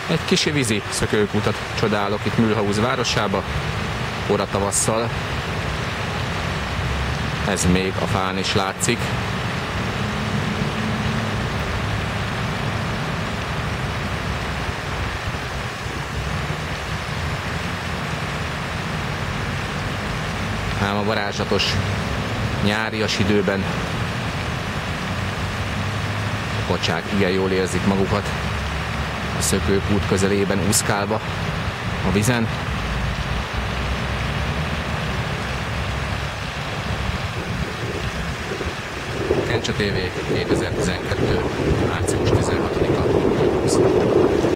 Egy kisi vízi szökőkutat csodálok itt Mülhaus városába, kora tavasszal. Ez még a fán is látszik. Ám a varázslatos nyárias időben a kacsák igen jól érzik magukat a szökőkút közelében úszkálva a vízen. Kencse TV 2012. március 16-a.